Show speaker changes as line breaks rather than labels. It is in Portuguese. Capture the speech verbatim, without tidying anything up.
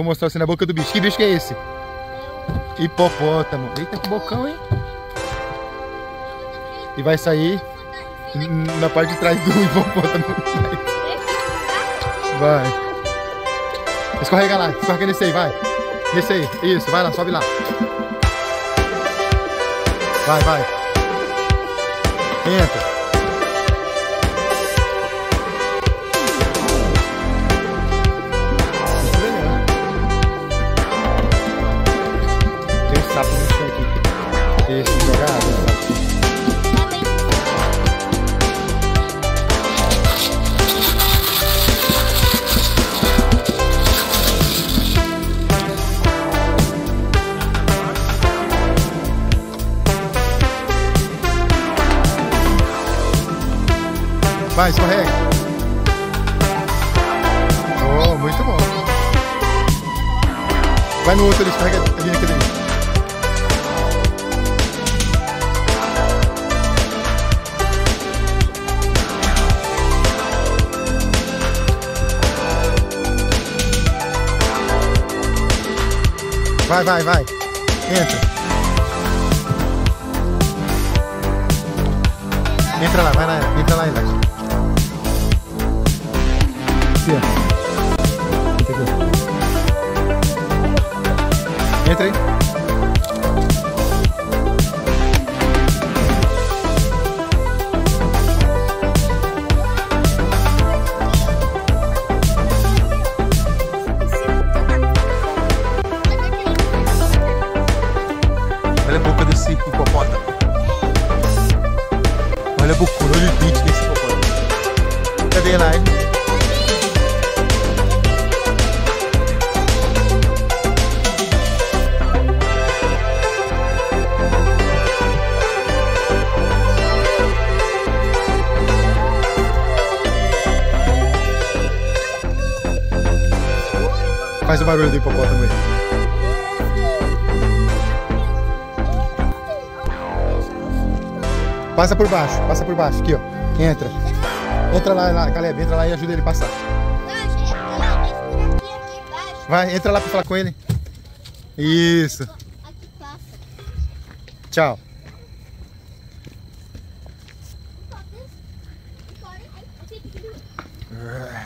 Vou mostrar você na boca do bicho. Que bicho que é esse? Hipopótamo. Eita, que bocão, hein? E vai sair na parte de trás do hipopótamo. Vai. Escorrega lá, escorrega nesse aí, vai. Nesse aí, isso, vai lá, sobe lá. Vai, vai. Entra. Tem um sapo no chão aqui. Esse, jogar água. Vai, escorrega. Oh, muito bom. Vai no outro ali, escorrega ali naquele ali. Vai, vai, vai. Entra. Entra lá, vai lá, entra lá embaixo. Aqui, ó. Entra aí. Olha a boca desse hipopótamo. Olha a bocura, olha o dente desse hipopótamo. Cadê lá ele? Faz o barulho do hipopótamo aí. Passa por baixo, passa por baixo, aqui ó. Entra. Entra lá, lá, Caleb, entra lá e ajuda ele a passar. Vai, entra lá pra falar com ele. Isso. Tchau. Uh.